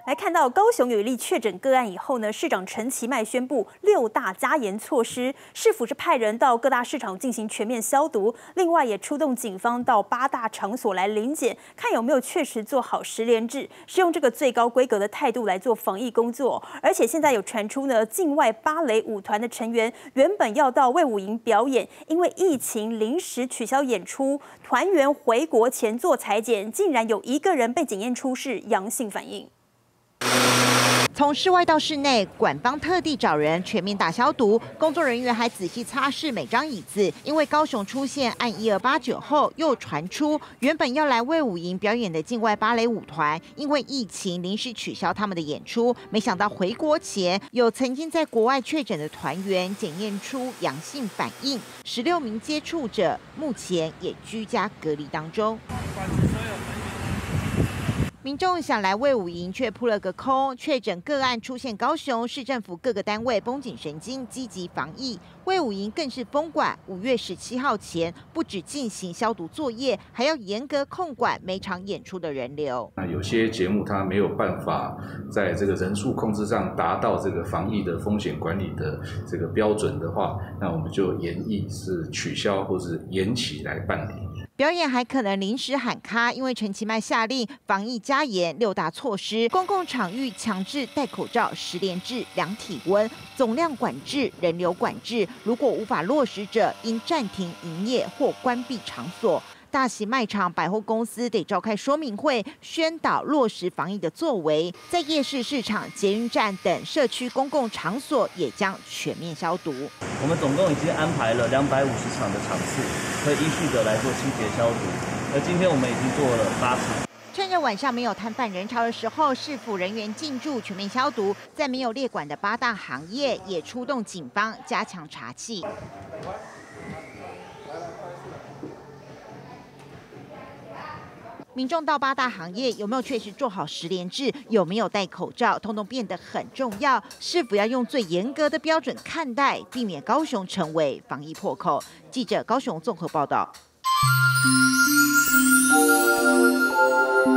来看到高雄有一例确诊个案以后呢，市长陈其迈宣布6大加严措施，市府是派人到各大市场进行全面消毒，另外也出动警方到8大场所来临检，看有没有确实做好实联制，是用这个最高规格的态度来做防疫工作。而且现在有传出呢，境外芭蕾舞团的成员原本要到卫武营表演，因为疫情临时取消演出，团员回国前做采检，竟然有1个人被检验出是阳性反应。 从室外到室内，馆方特地找人全面大消毒，工作人员还仔细擦拭每张椅子。因为高雄出现案1289后，又传出原本要来卫武营表演的境外芭蕾舞团，因为疫情临时取消他们的演出。没想到回国前，有曾经在国外确诊的团员检验出阳性反应，16名接触者目前也居家隔离当中。 民众想来卫武营，却扑了个空。确诊个案出现高雄市政府各个单位绷紧神经，积极防疫。卫武营更是封馆，5月17号前不只进行消毒作业，还要严格控管每场演出的人流。 那有些节目它没有办法在这个人数控制上达到这个防疫的风险管理的这个标准的话，那我们就研议是取消或是延期来办理。 表演还可能临时喊卡，因为陈其迈下令防疫加严6大措施，公共场域强制戴口罩、实联制、量体温、总量管制、人流管制。如果无法落实者，应暂停营业或关闭场所。 大型卖场、百货公司得召开说明会，宣导落实防疫的作为。在夜市、市场、捷运站等社区公共场所也将全面消毒。 我们总共已经安排了250场的场次，可以依序的来做清洁消毒。而今天我们已经做了8场。 趁着晚上没有摊贩人潮的时候，市府人员进驻全面消毒，在没有列管的8大行业也出动警方加强查缉。 民众到8大行业有没有确实做好实联制，有没有戴口罩，通通变得很重要。是否要用最严格的标准看待，避免高雄成为防疫破口？记者高雄综合报道。